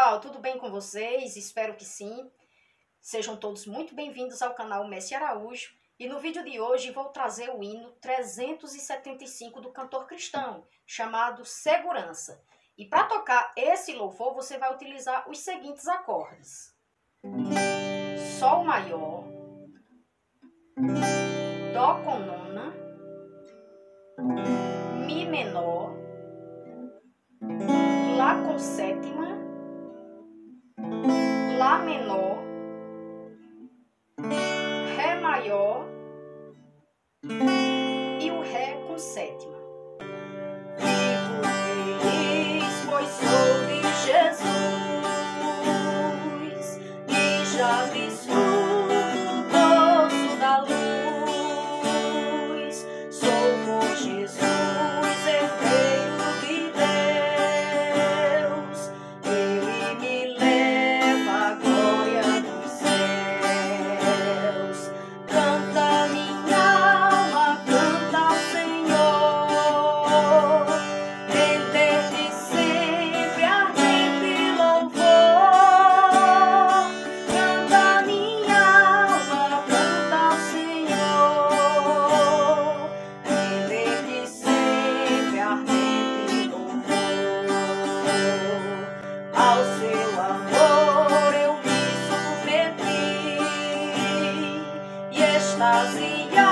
pessoal, tudo bem com vocês? Espero que sim. Sejam todos muito bem-vindos ao canal Messi Araújo. E no vídeo de hoje vou trazer o hino 375 do cantor cristão, chamado Segurança. E para tocar esse louvor, você vai utilizar os seguintes acordes: Sol maior, Dó com nona, Mi menor, Lá com sétima, Lá menor, Ré maior e o Ré com sétima. Vivo feliz, pois sou de Jesus e já desfruto o gozo da luz. Sou com Jesus, herdeiro de Deus. Ele me leva à glória dos céus. Canta minha alma, canta ao Senhor. Render-te sempre ardente louvor. Canta minha alma, canta ao Senhor. Render-te sempre ardente louvor. Ao seu amor eu me submeti e extasiado